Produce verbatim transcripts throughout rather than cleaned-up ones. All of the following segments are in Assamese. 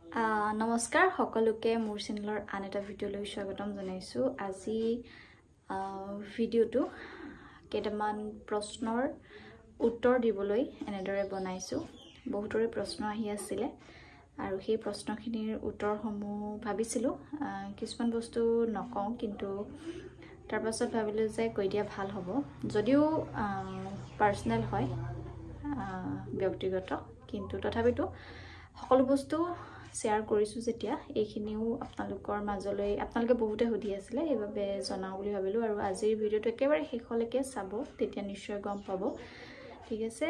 নমস্কাৰ সকলোকে মোৰ চেনেলৰ আন এটা ভিডিঅ'লৈ স্বাগতম জনাইছো। আজি ভিডিঅ'টো কেইটামান প্ৰশ্নৰ উত্তৰ দিবলৈ এনেদৰে বনাইছো। বহুতৰে প্ৰশ্ন আহি আছিল আৰু সেই প্ৰশ্নখিনিৰ উত্তৰসমূহ ভাবিছিলো কিছুমান বস্তু নকওঁ, কিন্তু তাৰ পাছত ভাবিলো যে কৈ দিয়া ভাল হ'ব, যদিও পাৰ্সোনেল হয় ব্যক্তিগত, কিন্তু তথাপিতো সকলো বস্তু শেয়াৰ কৰিছো। যেতিয়া এইখিনিও আপোনালোকৰ মাজলৈ আপোনালোকে বহুতে সুধি আছিলে, এইভাবে জনাও বুলি ভাবিলো। আৰু আজিৰ ভিডিঅ'টো একেবাৰে শেষলৈকে চাব, তেতিয়া নিশ্চয় গম পাব। ঠিক আছে।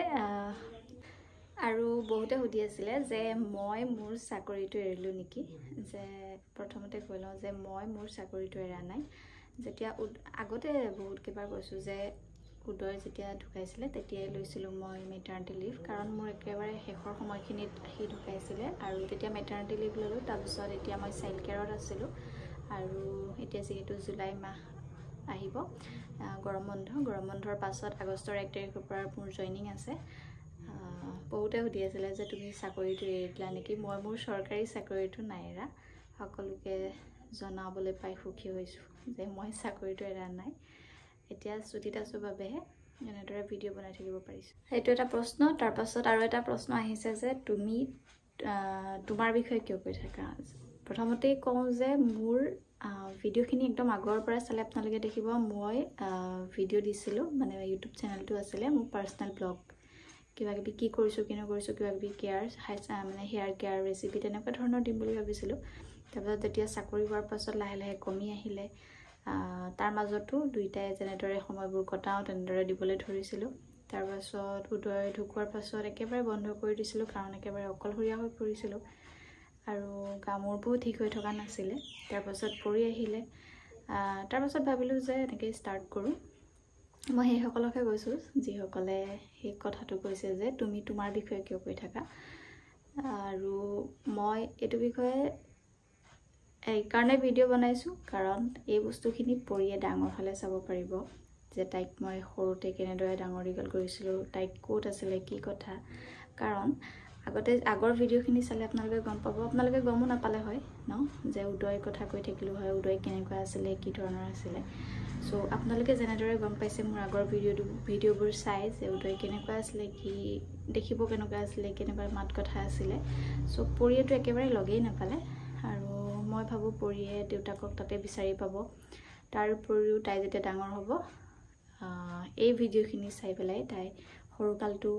আৰু বহুতে সুধি আছিলে যে মই মোৰ চাকৰিটো এৰিলো নেকি। যে প্ৰথমতে কৈ লওঁ যে মই মোৰ চাকৰিটো এৰা নাই। যেতিয়া আগতে বহুত কেইবাৰ কৈছো যে উদয় যেতিয়া ঢুকাইছিলে তেতিয়াই লৈছিলোঁ মই মেটাৰ্নিটি লিভ, কাৰণ মোৰ একেবাৰে শেষৰ সময়খিনিত সি ঢুকাইছিলে আৰু তেতিয়া মেটাৰ্নিটি লিভ ল'লোঁ। তাৰপিছত এতিয়া মই চাইল্ড কেয়াৰত আছিলোঁ আৰু এতিয়া যিহেতু জুলাই মাহ আহিব, গৰম বন্ধ গৰম বন্ধৰ পাছত আগষ্টৰ এক তাৰিখৰ পৰা মোৰ জইনিং আছে। বহুতে সুধি আছিলে যে তুমি চাকৰিটো এৰি দিলা নেকি। মই মোৰ চৰকাৰী চাকৰিটো নাই এৰা। সকলোকে জনাবলৈ পাই সুখী হৈছোঁ যে মই চাকৰিটো এৰা নাই। এতিয়া ছুটিত আছোঁ বাবেহে এনেদৰে ভিডিঅ' বনাই থাকিব পাৰিছোঁ। সেইটো এটা প্ৰশ্ন। তাৰ পাছত আৰু এটা প্ৰশ্ন আহিছে যে তুমি তোমাৰ বিষয়ে কিয় কৈ থাকা। প্ৰথমতেই কওঁ যে মোৰ ভিডিঅ'খিনি একদম আগৰ পৰা চালে আপোনালোকে দেখিব মই ভিডিঅ' দিছিলোঁ, মানে ইউটিউব চেনেলটো আছিলে মোৰ পাৰ্চনেল ব্লগ, কিবা কিবি কি কৰিছোঁ কি নকৰিছোঁ, কিবা কিবি কেয়াৰ মানে হেয়াৰ কেয়াৰ ৰেচিপি তেনেকুৱা ধৰণৰ দিম বুলি ভাবিছিলোঁ। তাৰপিছত যেতিয়া চাকৰি হোৱাৰ পাছত লাহে লাহে কমি আহিলে, তাৰ মাজতো দুইটাই যেনেদৰে সময়বোৰ কটাওঁ তেনেদৰে দিবলৈ ধৰিছিলোঁ। তাৰপাছত উদয় ঢুকোৱাৰ পাছত একেবাৰে বন্ধ কৰি দিছিলোঁ, কাৰণ একেবাৰে অকলশৰীয়া হৈ পৰিছিলোঁ আৰু গা মূৰবোৰ ঠিক হৈ থকা নাছিলে। তাৰপাছত পৰি আহিলে, তাৰপাছত ভাবিলোঁ যে এনেকৈ ষ্টাৰ্ট কৰোঁ। মই সেইসকলকে কৈছোঁ যিসকলে সেই কথাটো কৈছে যে তুমি তোমাৰ বিষয়ে কিয় কৈ থাকা। আৰু মই এইটো বিষয়ে এইকাৰণে ভিডিঅ' বনাইছোঁ কাৰণ এই বস্তুখিনি পৰিয়ে ডাঙৰ হ'লে চাব পাৰিব যে তাইক মই সৰুতে কেনেদৰে ডাঙৰ দীঘল কৰিছিলোঁ, তাইক ক'ত আছিলে কি কথা। কাৰণ আগতে আগৰ ভিডিঅ'খিনি চালে আপোনালোকে গম পাব, আপোনালোকে গমো নাপালে হয় ন যে উদয়ৰ কথা কৈ থাকিলোঁ হয়, উদয় কেনেকুৱা আছিলে কি ধৰণৰ আছিলে। চ' আপোনালোকে যেনেদৰে গম পাইছে মোৰ আগৰ ভিডিঅ'টো ভিডিঅ'বোৰ চাই যে উদয় কেনেকুৱা আছিলে, কি দেখিব কেনেকুৱা আছিলে, কেনেকুৱা মাত কথা আছিলে। চ' পৰিয়েতো একেবাৰে লগেই নাপালে আৰু মই ভাবোঁ পৰিয়ে দেউতাকক তাতে বিচাৰি পাব। তাৰ উপৰিও তাই যেতিয়া ডাঙৰ হ'ব এই ভিডিঅ'খিনি চাই পেলাই তাই সৰুকালটো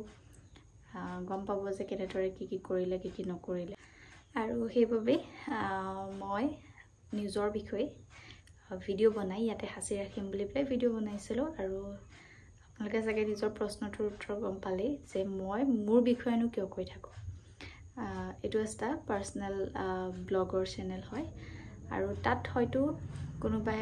গম পাব যে কেনেদৰে কি কি কৰিলে কি কি নকৰিলে। আৰু সেইবাবে মই নিজৰ বিষয়ে ভিডিঅ' বনাই ইয়াতে সাঁচি ৰাখিম বুলি পেলাই ভিডিঅ' বনাইছিলোঁ। আৰু আপোনালোকে চাগে নিজৰ প্ৰশ্নটোৰ উত্তৰ গম পালেই যে মই মোৰ বিষয়েনো কিয় কৈ থাকোঁ। এইটো এটা পাৰ্চনেল ব্লগৰ চেনেল হয় আৰু তাত হয়তো কোনোবাই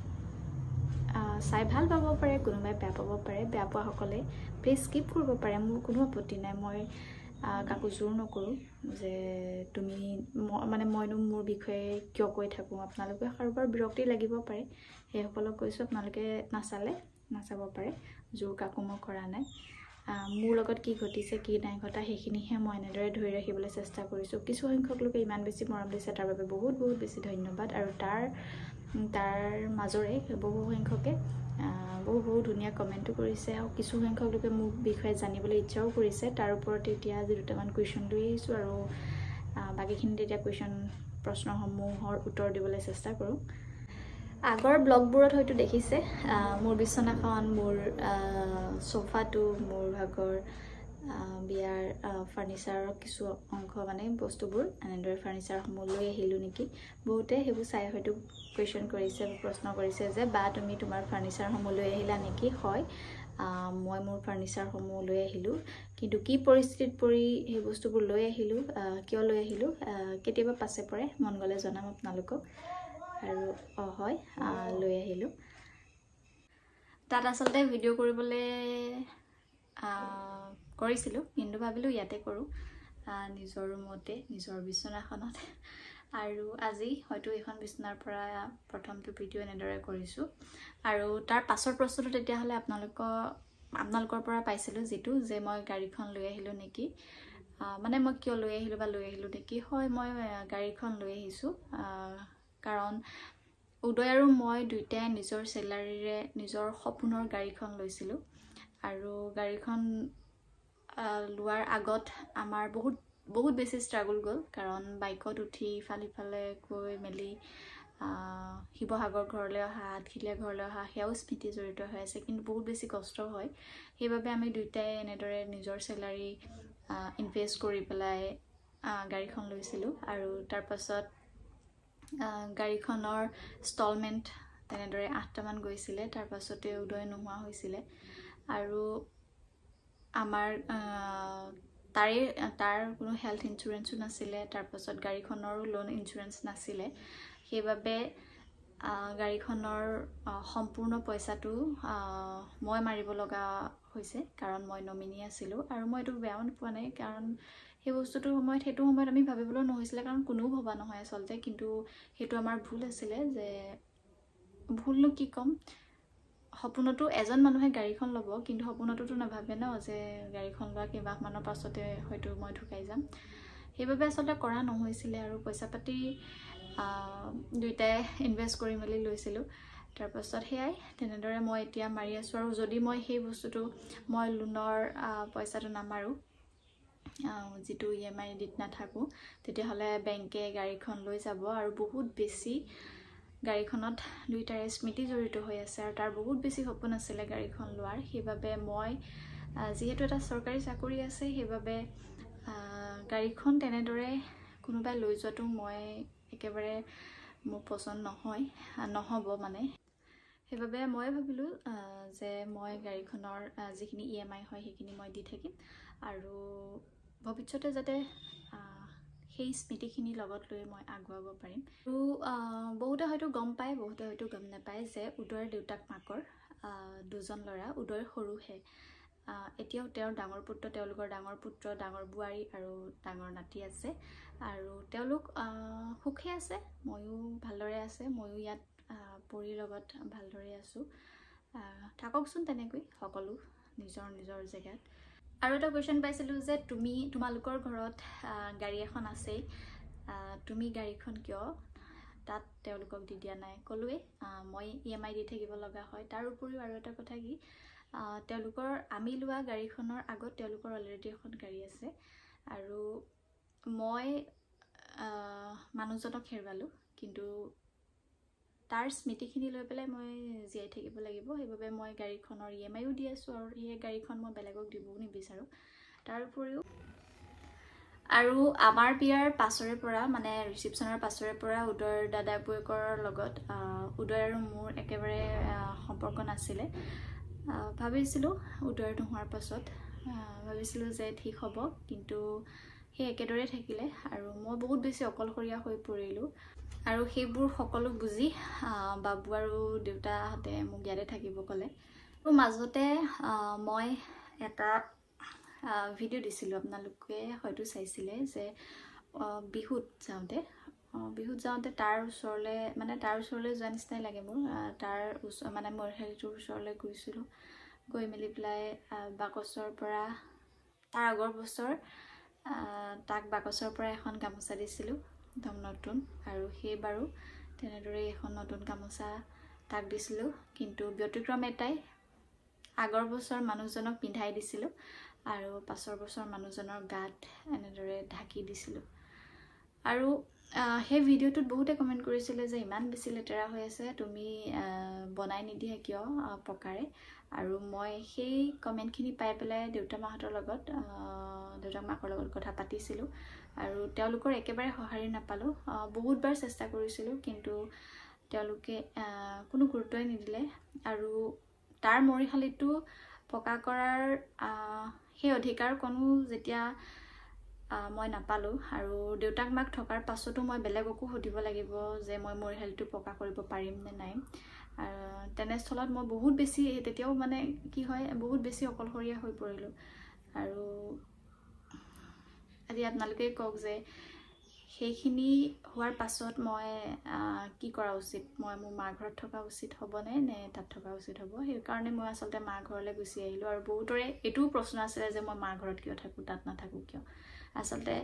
চাই ভাল পাব পাৰে, কোনোবাই বেয়া পাব পাৰে। বেয়া পোৱাসকলে প্লিজ স্কিপ কৰিব পাৰে, মোৰ কোনো আপত্তি নাই। মই কাকো জোৰ নকৰোঁ যে তুমি মানে মইনো মোৰ বিষয়ে কিয় কৈ থাকোঁ। আপোনালোকে কাৰোবাৰ বিৰক্তি লাগিব পাৰে, সেইসকলক কৈছোঁ আপোনালোকে নাচালে নাচাব পাৰে, জোৰ কাকো মই কৰা নাই। মোৰ লগত কি ঘটিছে কি নাই ঘটা সেইখিনিহে মই এনেদৰে ধৰি ৰাখিবলৈ চেষ্টা কৰিছোঁ। কিছু সংখ্যক লোকে ইমান বেছি মৰম দিছে তাৰ বাবে বহুত বহুত বেছি ধন্যবাদ। আৰু তাৰ তাৰ মাজৰে বহু সংখ্যকে বহু বহু ধুনীয়া কমেণ্টো কৰিছে আৰু কিছু সংখ্যক লোকে মোৰ বিষয়ে জানিবলৈ ইচ্ছাও কৰিছে। তাৰ ওপৰতে এতিয়া আজি দুটামান কুৱেশ্যন লৈ আহিছোঁ আৰু বাকীখিনিত এতিয়া কুৱেশ্যন প্ৰশ্নসমূহৰ উত্তৰ দিবলৈ চেষ্টা কৰোঁ। আগৰ ব্লগবোৰত হয়তো দেখিছে মোৰ বিচনাখন, মোৰ চোফাটো, মোৰ ভাগৰ বিয়াৰ ফাৰ্ণিচাৰৰ কিছু অংশ মানে বস্তুবোৰ এনেদৰে ফাৰ্ণিচাৰসমূহ লৈ আহিলোঁ নেকি। বহুতে সেইবোৰ চাই হয়তো কুৱেশ্যন কৰিছে বা প্ৰশ্ন কৰিছে যে বা তুমি তোমাৰ ফাৰ্ণিচাৰসমূহ লৈ আহিলা নেকি। হয়, মই মোৰ ফাৰ্ণিচাৰসমূহ লৈ আহিলোঁ, কিন্তু কি পৰিস্থিতিত পৰি সেই বস্তুবোৰ লৈ আহিলোঁ, কিয় লৈ আহিলোঁ কেতিয়াবা পাছে পৰে মন গ'লে জনাম আপোনালোকক। আৰু অঁ হয় লৈ আহিলোঁ। তাত আচলতে ভিডিঅ' কৰিবলৈ কৰিছিলোঁ, কিন্তু ভাবিলোঁ ইয়াতে কৰোঁ নিজৰ ৰুমতে নিজৰ বিচনাখনত। আৰু আজি হয়তো এইখন বিচনাৰ পৰা প্ৰথমটো ভিডিঅ' এনেদৰে কৰিছোঁ। আৰু তাৰ পাছৰ প্ৰশ্নটো তেতিয়াহ'লে আপোনালোকৰ আপোনালোকৰ পৰা পাইছিলোঁ যিটো যে মই গাড়ীখন লৈ আহিলোঁ নেকি। মানে মই কিয় লৈ আহিলোঁ বা লৈ আহিলোঁ নেকি হয় মই গাড়ীখন লৈ আহিছোঁ কাৰণ উদয় আৰু মই দুইটাই নিজৰ চেলাৰীৰে নিজৰ সপোনৰ গাড়ীখন লৈছিলোঁ আৰু গাড়ীখন লোৱাৰ আগত আমাৰ বহুত বহুত বেছি ষ্ট্ৰাগল গ'ল কাৰণ বাইকত উঠি ইফালে ইফালে গৈ মেলি শিৱসাগৰ ঘৰলৈ অহা আঠখিলীয়া ঘৰলৈ অহা সেয়াও স্মৃতি জড়িত হৈ আছে কিন্তু বহুত বেছি কষ্ট হয় সেইবাবে আমি দুইটাই এনেদৰে নিজৰ চেলাৰী ইনভেষ্ট কৰি পেলাই গাড়ীখন লৈছিলোঁ আৰু তাৰপাছত গাড়ীখনৰ ইনষ্টলমেণ্ট তেনেদৰে আঠটামান গৈছিলে তাৰপাছতে উদয় নোহোৱা হৈছিলে আৰু আমাৰ তাৰে তাৰ কোনো হেল্থ ইঞ্চুৰেঞ্চো নাছিলে তাৰপাছত গাড়ীখনৰো লোন ইঞ্চুৰেঞ্চ নাছিলে সেইবাবে গাড়ীখনৰ সম্পূৰ্ণ পইচাটো মই মাৰিব লগা হৈছে কাৰণ মই নমিনি আছিলোঁ আৰু মই এইটো বেয়াও নোপোৱা নাই কাৰণ সেই বস্তুটোৰ সময়ত সেইটো সময়ত আমি ভাবিবলৈও নহৈছিলে কাৰণ কোনেও ভবা নহয় আচলতে কিন্তু সেইটো আমাৰ ভুল আছিলে যে ভুলনো কি ক'ম সপোনতো এজন মানুহে গাড়ীখন ল'ব কিন্তু সপোনতোতো নাভাবে ন যে গাড়ীখন লোৱা কেইমাহমানৰ পাছতে হয়তো মই ঢুকাই যাম সেইবাবে আচলতে কৰা নহৈছিলে আৰু পইচা পাতি দুইটাই ইনভেষ্ট কৰি মেলি লৈছিলোঁ তাৰপাছত সেয়াই তেনেদৰে মই এতিয়া মাৰি আছোঁ আৰু যদি মই সেই বস্তুটো মই লোনৰ পইচাটো নামাৰোঁ যিটো ই এম আই দিত নাথাকোঁ তেতিয়াহ'লে বেংকে গাড়ীখন লৈ যাব আৰু বহুত বেছি গাড়ীখনত দুইটাৰে স্মৃতি জড়িত হৈ আছে আৰু তাৰ বহুত বেছি সপোন আছিলে গাড়ীখন লোৱাৰ সেইবাবে মই যিহেতু এটা চৰকাৰী চাকৰি আছে সেইবাবে গাড়ীখন তেনেদৰে কোনোবাই লৈ যোৱাটো মই একেবাৰে মোৰ পচন্দ নহয় নহ'ব মানে সেইবাবে মই ভাবিলোঁ যে মই গাড়ীখনৰ যিখিনি ই এম আই হয় সেইখিনি মই দি থাকিম আৰু ভৱিষ্যতে যাতে সেই স্মৃতিখিনি লগত লৈ মই আগুৱাব পাৰিম আৰু বহুতে হয়তো গম পায় বহুতে হয়তো গম নাপায় যে উদয়ৰ দেউতাক মাকৰ দুজন ল'ৰা উদয় সৰুহে এতিয়াও তেওঁৰ ডাঙৰ পুত্ৰ তেওঁলোকৰ ডাঙৰ পুত্ৰ ডাঙৰ বোৱাৰী আৰু ডাঙৰ নাতি আছে আৰু তেওঁলোক সুখে আছে ময়ো ভালদৰে আছে ময়ো ইয়াত পৰিৰ লগত ভালদৰে আছোঁ থাককচোন তেনেকৈ সকলো নিজৰ নিজৰ জেগাত আৰু এটা কুৱেশ্যন পাইছিলোঁ যে তুমি তোমালোকৰ ঘৰত গাড়ী এখন আছেই তুমি গাড়ীখন কিয় তাত তেওঁলোকক দি দিয়া নাই ক'লোৱে মই ই এম আই দি থাকিব লগা হয় তাৰ উপৰিও আৰু এটা কথা কি তেওঁলোকৰ আমি লোৱা গাড়ীখনৰ আগত তেওঁলোকৰ অলৰেডি এখন গাড়ী আছে আৰু মই মানুহজনক হেৰুৱালোঁ কিন্তু তাৰ স্মৃতিখিনি লৈ পেলাই মই জীয়াই থাকিব লাগিব সেইবাবে মই গাড়ীখনৰ ই এম আইও দি আছোঁ আৰু সেই গাড়ীখন মই বেলেগক দিবও নিবিচাৰোঁ তাৰ উপৰিও আৰু আমাৰ বিয়াৰ পাছৰে পৰা মানে ৰিচিপশ্যনৰ পাছৰে পৰা উদয়ৰ দাদা বৌয়েকৰ লগত উদয় আৰু মোৰ একেবাৰে সম্পৰ্ক নাছিলে ভাবিছিলোঁ উদয়ৰ নোহোৱাৰ পাছত ভাবিছিলোঁ যে ঠিক হ'ব কিন্তু সেই একেদৰে থাকিলে আৰু মই বহুত বেছি অকলশৰীয়া হৈ পৰিলোঁ আৰু সেইবোৰ সকলো বুজি বাবু আৰু দেউতাহঁতে মোক ইয়াতে থাকিব ক'লে আৰু মাজতে মই এটা ভিডিঅ' দিছিলোঁ আপোনালোকে হয়তো চাইছিলে যে বিহুত যাওঁতে বিহুত যাওঁতে তাৰ ওচৰলৈ মানে তাৰ ওচৰলৈ যোৱা নিচিনাই লাগে মোৰ তাৰ ওচৰ মানে মৰিশালিটোৰ ওচৰলৈ গৈছিলোঁ গৈ মেলি পেলাই বাকচৰ পৰা তাৰ আগৰ বছৰ তাক বাকচৰ পৰা এখন গামোচা দিছিলোঁ একদম নতুন আৰু সেইবাৰো তেনেদৰে এখন নতুন গামোচা তাক দিছিলোঁ কিন্তু ব্যতিক্ৰম এটাই আগৰ বছৰ মানুহজনক পিন্ধাই দিছিলোঁ আৰু পাছৰ বছৰ মানুহজনৰ গাত এনেদৰে ঢাকি দিছিলোঁ আৰু সেই ভিডিঅ'টোত বহুতে কমেণ্ট কৰিছিলে যে ইমান বেছি লেতেৰা হৈ আছে তুমি বনাই নিদিয়া কিয় পকাৰে আৰু মই সেই কমেণ্টখিনি পাই পেলাই দেউতা মাহঁতৰ লগত দেউতাক মাকৰ লগত কথা পাতিছিলোঁ আৰু তেওঁলোকৰ একেবাৰে সঁহাৰি নাপালোঁ বহুতবাৰ চেষ্টা কৰিছিলোঁ কিন্তু তেওঁলোকে কোনো গুৰুত্বই নিদিলে আৰু তাৰ মৰিশালিটো পকা কৰাৰ সেই অধিকাৰ কোনো যেতিয়া মই নাপালোঁ আৰু দেউতাক মাক থকাৰ পাছতো মই বেলেগকো সুধিব লাগিব যে মই মৰিশালিটো পকা কৰিব পাৰিম নে নাই তেনেস্থলত মই বহুত বেছি তেতিয়াও মানে কি হয় বহুত বেছি অকলশৰীয়া হৈ পৰিলোঁ আৰু আজি আপোনালোকে কওক যে সেইখিনি হোৱাৰ পাছত মই কি কৰা উচিত মই মোৰ মাৰ ঘৰত থকা উচিত হ'বনে নে তাত থকা উচিত হ'ব সেইকাৰণে মই আচলতে মাৰ ঘৰলৈ গুচি আহিলোঁ আৰু বহুতৰে এইটোও প্ৰশ্ন আছিলে যে মই মাৰ ঘৰত কিয় থাকোঁ তাত নাথাকোঁ কিয় আচলতে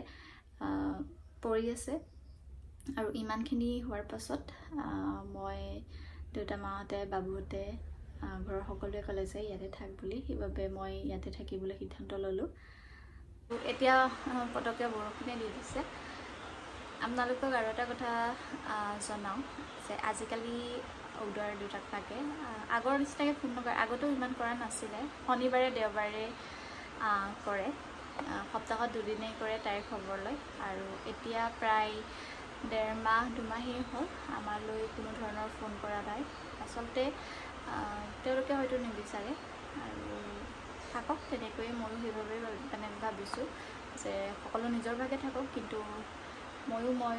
পৰি আছে আৰু ইমানখিনি হোৱাৰ পাছত মই দেউতা মাহঁতে বাবুহঁতে ঘৰৰ সকলোৱে ক'লে যে ইয়াতে থাক বুলি, সেইবাবে মই ইয়াতে থাকিবলৈ সিদ্ধান্ত ল'লোঁ। এতিয়া পটককৈ বৰষুণে দি দিছে। আপোনালোকক আৰু এটা কথা জনাওঁ যে আজিকালি উদয়ৰ দেউতাক মাকে আগৰ নিচিনাকৈ ফোন নকৰে, আগতেও ইমান কৰা নাছিলে। শনিবাৰে দেওবাৰে কৰে, সপ্তাহত দুদিনেই কৰে তাইৰ খবৰ লয়। আৰু এতিয়া প্ৰায় ডেৰ মাহ দুমাহেই হ'ল আমালৈ কোনো ধৰণৰ ফোন কৰা নাই। আচলতে তেওঁলোকে হয়তো নিবিচাৰে আৰু থাকক তেনেকৈয়ে, ময়ো সেইবাবে মানে ভাবিছোঁ যে সকলো নিজৰ ভাগে থাকক, কিন্তু ময়ো মই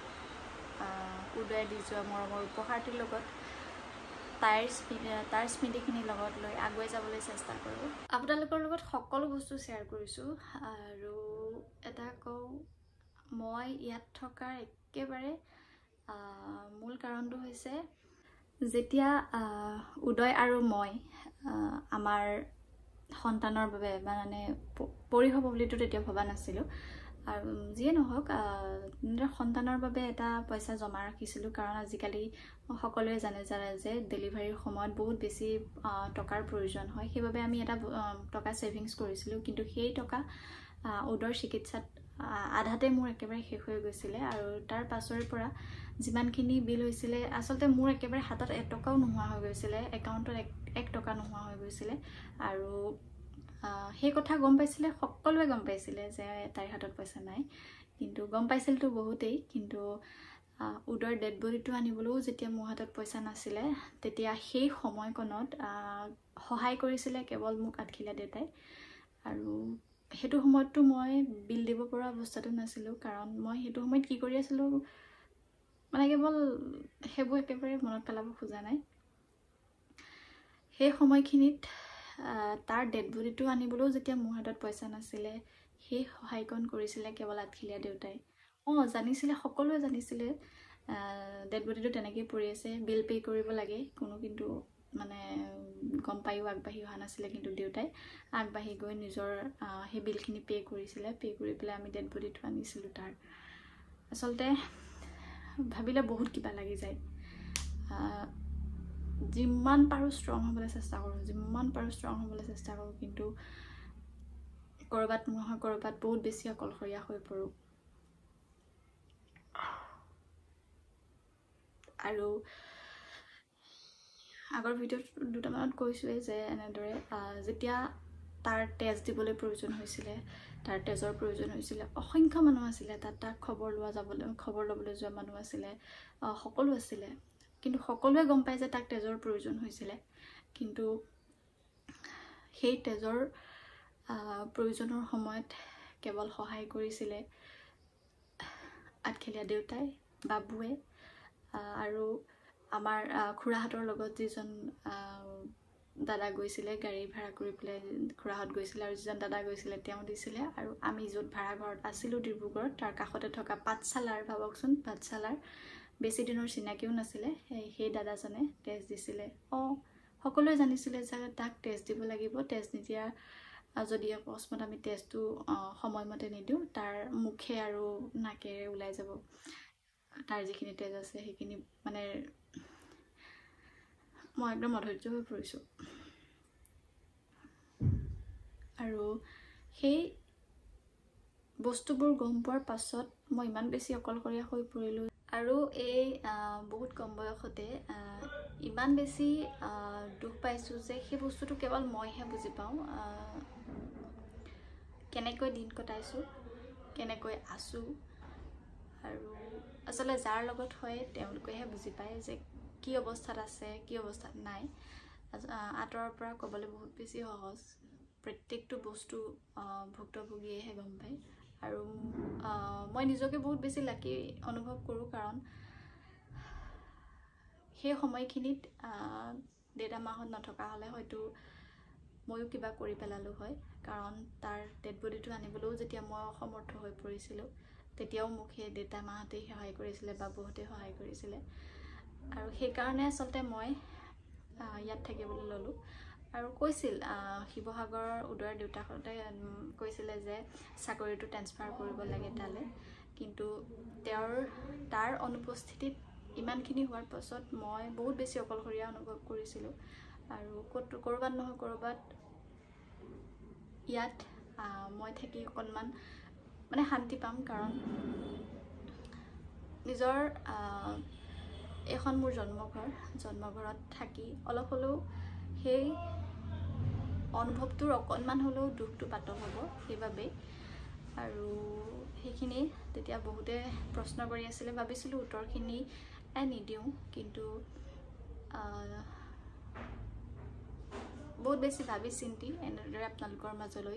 উদয়ে দি যোৱা মৰমৰ উপহাৰটিৰ লগত তাইৰ স্মৃতি তাৰ স্মৃতিখিনিৰ লগত লৈ আগুৱাই যাবলৈ চেষ্টা কৰোঁ। আপোনালোকৰ লগত সকলো বস্তু শ্বেয়াৰ কৰিছোঁ। আৰু এটা কওঁ, মই ইয়াত থকাৰ একেবাৰে মূল কাৰণটো হৈছে যেতিয়া উদয় আৰু মই আমাৰ সন্তানৰ বাবে মানে পৰি হ'ব বুলিতো তেতিয়া ভবা নাছিলোঁ। আৰু যিয়ে নহওক নিজৰ সন্তানৰ বাবে এটা পইচা জমা ৰাখিছিলোঁ, কাৰণ আজিকালি সকলোৱে জানে জানে যে ডেলিভাৰীৰ সময়ত বহুত বেছি টকাৰ প্ৰয়োজন হয়। সেইবাবে আমি এটা টকা ছেভিংছ কৰিছিলোঁ, কিন্তু সেই টকা উদয়ৰ চিকিৎসাত আধাতে মোৰ একেবাৰে শেষ হৈ গৈছিলে। আৰু তাৰ পাছৰে পৰা যিমানখিনি বিল হৈছিলে, আচলতে মোৰ একেবাৰে হাতত এটকাও নোহোৱা হৈ গৈছিলে, একাউণ্টত এক এক টকা নোহোৱা হৈ গৈছিলে। আৰু সেই কথা গম পাইছিলে, সকলোৱে গম পাইছিলে যে তাইৰ হাতত পইচা নাই, কিন্তু গম পাইছিলতো বহুতেই। কিন্তু উদয়ৰ ডেড বডিটো আনিবলৈও যেতিয়া মোৰ হাতত পইচা নাছিলে, তেতিয়া সেই সময়কণত সহায় কৰিছিলে কেৱল মোক আঠখিলীয়া দেউতাই। আৰু সেইটো সময়ততো মই বিল দিব পৰা অৱস্থাটো নাছিলোঁ, কাৰণ মই সেইটো সময়ত কি কৰি আছিলোঁ মানে কেৱল সেইবোৰ একেবাৰে মনত পেলাব খোজা নাই। সেই সময়খিনিত তাৰ ডেড বডিটো আনিবলৈও যেতিয়া মোৰ হাতত পইচা নাছিলে, সেই সহায়কণ কৰিছিলে কেৱল আঠখিলীয়া দেউতাই। অঁ, জানিছিলে, সকলোৱে জানিছিলে ডেড বডিটো তেনেকেই পৰি আছে, বিল পে' কৰিব লাগে, কোনো কিন্তু মানে গম পায়ো আগবাঢ়ি অহা নাছিলে। কিন্তু দেউতাই আগবাঢ়ি গৈ নিজৰ সেই বিলখিনি পে' কৰিছিলে। পে' কৰি পেলাই আমি ডেড বডিটো আনিছিলোঁ তাৰ। আচলতে ভাবিলে বহুত কিবা লাগি যায়। যিমান পাৰোঁ ষ্ট্ৰং হ'বলৈ চেষ্টা কৰোঁ, যিমান পাৰোঁ ষ্ট্ৰং হ'বলৈ চেষ্টা কৰোঁ, কিন্তু ক'ৰবাত নহয় ক'ৰবাত বহুত বেছি অকলশৰীয়া হৈ পৰোঁ। আৰু আগৰ ভিডিঅ'ত দুটামানত কৈছোঁৱেই যে এনেদৰে যেতিয়া তাৰ তেজ দিবলৈ প্ৰয়োজন হৈছিলে, তাৰ তেজৰ প্ৰয়োজন হৈছিলে, অসংখ্য মানুহ আছিলে তাত, তাক খবৰ লোৱা যাবলৈ খবৰ ল'বলৈ যোৱা মানুহ আছিলে, সকলো আছিলে। কিন্তু সকলোৱে গম পায় যে তাক তেজৰ প্ৰয়োজন হৈছিলে, কিন্তু সেই তেজৰ প্ৰয়োজনৰ সময়ত কেৱল সহায় কৰিছিলে আঠখিলীয়া দেউতাই, বাবুৱে আৰু আমাৰ খুৰাহঁতৰ লগত যিজন দাদা গৈছিলে, গাড়ী ভাড়া কৰি পেলাই খুৰাহঁত গৈছিলে, আৰু যিজন দাদা গৈছিলে তেওঁ দিছিলে। আৰু আমি য'ত ভাড়া ঘৰত আছিলোঁ ডিব্ৰুগড়ত, তাৰ কাষতে থকা পাঠশালাৰ, ভাবকচোন পাঠশালাৰ বেছি দিনৰ চিনাকিও নাছিলে, সেই দাদাজনে তেজ দিছিলে। অঁ, সকলোৱে জানিছিলে যে তাক তেজ দিব লাগিব, তেজ নিদিয়া যদি অকস্মাত আমি তেজটো সময়মতে নিদিওঁ, তাৰ মুখে আৰু নাকেৰে ওলাই যাব তাৰ যিখিনি তেজ আছে সেইখিনি। মানে মই একদম অধৈৰ্য হৈ পৰিছোঁ। আৰু সেই বস্তুবোৰ গম পোৱাৰ পাছত মই ইমান বেছি অকলশৰীয়া হৈ পৰিলোঁ। আৰু এই বহুত কম বয়সতে ইমান বেছি দুখ পাইছোঁ যে সেই বস্তুটো কেৱল মইহে বুজি পাওঁ। কেনেকৈ দিন কটাইছোঁ, কেনেকৈ আছোঁ, আৰু আচলতে যাৰ লগত হয় তেওঁলোকেহে বুজি পায় যে কি অৱস্থাত আছে, কি অৱস্থাত নাই। আঁতৰৰ পৰা ক'বলৈ বহুত বেছি সহজ, প্ৰত্যেকটো বস্তু ভুক্তভোগীয়েহে গম পায়। আৰু মই নিজকে বহুত বেছি লাকি অনুভৱ কৰোঁ, কাৰণ সেই সময়খিনিত দেউতা মাহঁত নথকা হ'লে হয়তো ময়ো কিবা কৰি পেলালোঁ হয়। কাৰণ তাৰ ডেড বডিটো আনিবলৈও যেতিয়া মই অসমৰ্থ হৈ পৰিছিলোঁ, তেতিয়াও মোক সেই দেউতা মাহঁতেই সহায় কৰিছিলে, বাবুহঁতে সহায় কৰিছিলে। আৰু সেইকাৰণে আচলতে মই ইয়াত থাকিবলৈ ল'লোঁ। আৰু কৈছিল শিৱসাগৰ উদয়ৰ দেউতাকহঁতে কৈছিলে যে চাকৰিটো ট্ৰান্সফাৰ কৰিব লাগে তালৈ, কিন্তু তেওঁৰ তাৰ অনুপস্থিতিত ইমানখিনি হোৱাৰ পাছত মই বহুত বেছি অকলশৰীয়া অনুভৱ কৰিছিলোঁ। আৰু ক'ত ক'ৰবাত নহয় ক'ৰবাত ইয়াত মই থাকি অকণমান মানে শান্তি পাম, কাৰণ নিজৰ এখন মোৰ জন্মঘৰ জন্মঘৰত থাকি অলপ হ'লেও সেই অনুভৱটোৰ অকণমান হ'লেও দুখটো পাতল হ'ব সেইবাবেই। আৰু সেইখিনি তেতিয়া বহুতে প্ৰশ্ন কৰি আছিলে, ভাবিছিলোঁ উত্তৰখিনি নিদিওঁ, কিন্তু বহুত বেছি ভাবি চিন্তি এনেদৰে আপোনালোকৰ মাজলৈ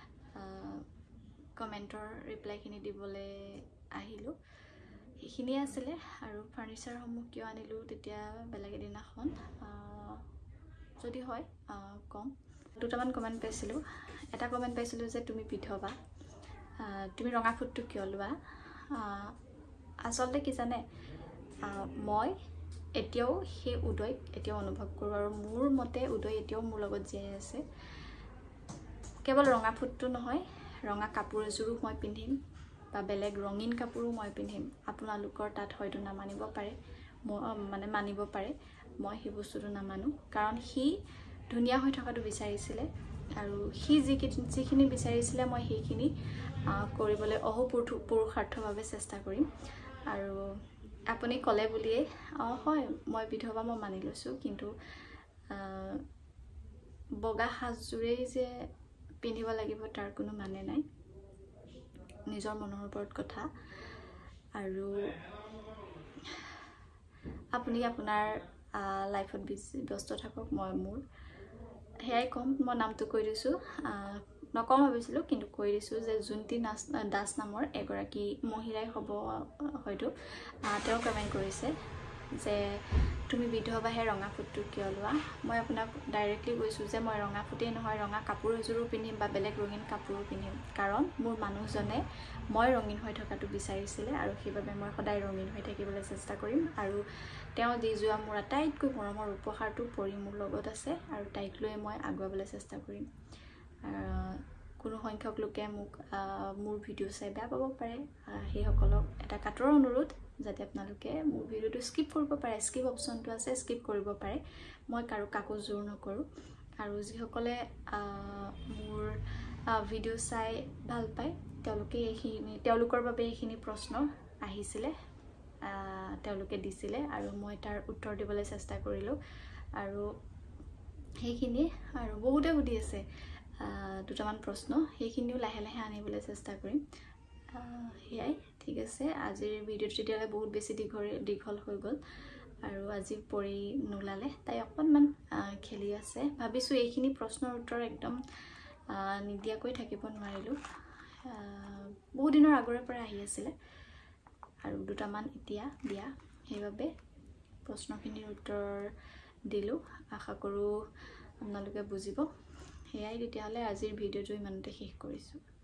কমেণ্টৰ ৰিপ্লাইখিনি দিবলৈ আহিলোঁ। সেইখিনিয়ে আছিলে। আৰু ফাৰ্নিচাৰসমূহ কিয় আনিলোঁ তেতিয়া বেলেগ এদিনাখন যদি হয় কম। দুটামান কমেণ্ট পাইছিলোঁ। এটা কমেণ্ট পাইছিলোঁ যে তুমি বিধৱা, তুমি ৰঙা ফুটটো কিয় লোৱা। আচলতে কি জানে, মই এতিয়াও সেই উদয়ক এতিয়াও অনুভৱ কৰোঁ, আৰু মোৰ মতে উদয় এতিয়াও মোৰ লগত জীয়াই আছে। কেৱল ৰঙা ফুটটো নহয়, ৰঙা কাপোৰ এযোৰো মই পিন্ধিম বা বেলেগ ৰঙীন কাপোৰো মই পিন্ধিম। আপোনালোকৰ তাত হয়তো নামানিব পাৰে, মানে মানিব পাৰে, মই সেই বস্তুটো নামানো, কাৰণ সি ধুনীয়া হৈ থকাটো বিচাৰিছিলে, আৰু সি যিখিনি যিখিনি বিচাৰিছিলে মই সেইখিনি কৰিবলৈ অহোপুৰুষাৰ্থভাৱে চেষ্টা কৰিম। আৰু আপুনি ক'লে বুলিয়েই অঁ হয় মই বিধৱা, মই মানি লৈছোঁ, কিন্তু বগা সাজযোৰেই যে পিন্ধিব লাগিব তাৰ কোনো মানে নাই, নিজৰ মনৰ ওপৰত কথা। আৰু আপুনি আপোনাৰ লাইফত ব্যস্ত থাকক, মই মোৰ সেয়াই ক'ম। মই নামটো কৈ দিছোঁ, নকওঁ ভাবিছিলোঁ কিন্তু কৈ দিছোঁ যে জোনটি নাচ দাস নামৰ এগৰাকী মহিলাই হ'ব হয়তো, তেওঁ কমেণ্ট কৰিছে যে তুমি বিধৱাহে ৰঙা ফুটটো কিয় লোৱা। মই আপোনাক ডাইৰেক্টলি কৈছোঁ যে মই ৰঙা ফুটেই নহয়, ৰঙা কাপোৰ এযোৰো পিন্ধিম বা বেলেগ ৰঙীন কাপোৰো পিন্ধিম, কাৰণ মোৰ মানুহজনে মই ৰঙীন হৈ থকাটো বিচাৰিছিলে, আৰু সেইবাবে মই সদায় ৰঙীন হৈ থাকিবলৈ চেষ্টা কৰিম। আৰু তেওঁ দি যোৱা মোৰ আটাইতকৈ মৰমৰ উপহাৰটো পৰি মোৰ লগত আছে, আৰু তাইক লৈ মই আগুৱাবলৈ চেষ্টা কৰিম। কোনো সংখ্যক লোকে মোক মোৰ ভিডিঅ' চাই বেয়া পাব পাৰে, সেইসকলক এটা কাটৰ অনুৰোধ যাতে আপোনালোকে মোৰ ভিডিঅ'টো স্কিপ কৰিব পাৰে, স্কিপ অপশ্যনটো আছে, স্কিপ কৰিব পাৰে। মই কাৰো কাকো জোৰ নকৰোঁ। আৰু যিসকলে মোৰ ভিডিঅ' চাই ভাল পায় তেওঁলোকে এইখিনি তেওঁলোকৰ বাবে এইখিনি প্ৰশ্ন আহিছিলে, তেওঁলোকে দিছিলে, আৰু মই তাৰ উত্তৰ দিবলৈ চেষ্টা কৰিলোঁ। আৰু সেইখিনি আৰু বহুতে সুধি আছে দুটামান প্ৰশ্ন, সেইখিনিও লাহে লাহে আনিবলৈ চেষ্টা কৰিম। সেয়াই, ঠিক আছে। আজিৰ ভিডিঅ'টো তেতিয়াহ'লে বহুত বেছি দীঘল দীঘল হৈ গ'ল, আৰু আজি পৰি নোলালে, তাই অকণমান খেলি আছে। ভাবিছোঁ এইখিনি প্ৰশ্নৰ উত্তৰ একদম নিদিয়াকৈ থাকিব নোৱাৰিলোঁ, বহু দিনৰ আগৰে পৰা আহি আছিলে, আৰু দুটামান এতিয়া দিয়া, সেইবাবে প্ৰশ্নখিনিৰ উত্তৰ দিলোঁ। আশা কৰোঁ আপোনালোকে বুজিব। সেয়াই, তেতিয়াহ'লে আজিৰ ভিডিঅ'টো ইমানতে শেষ কৰিছোঁ।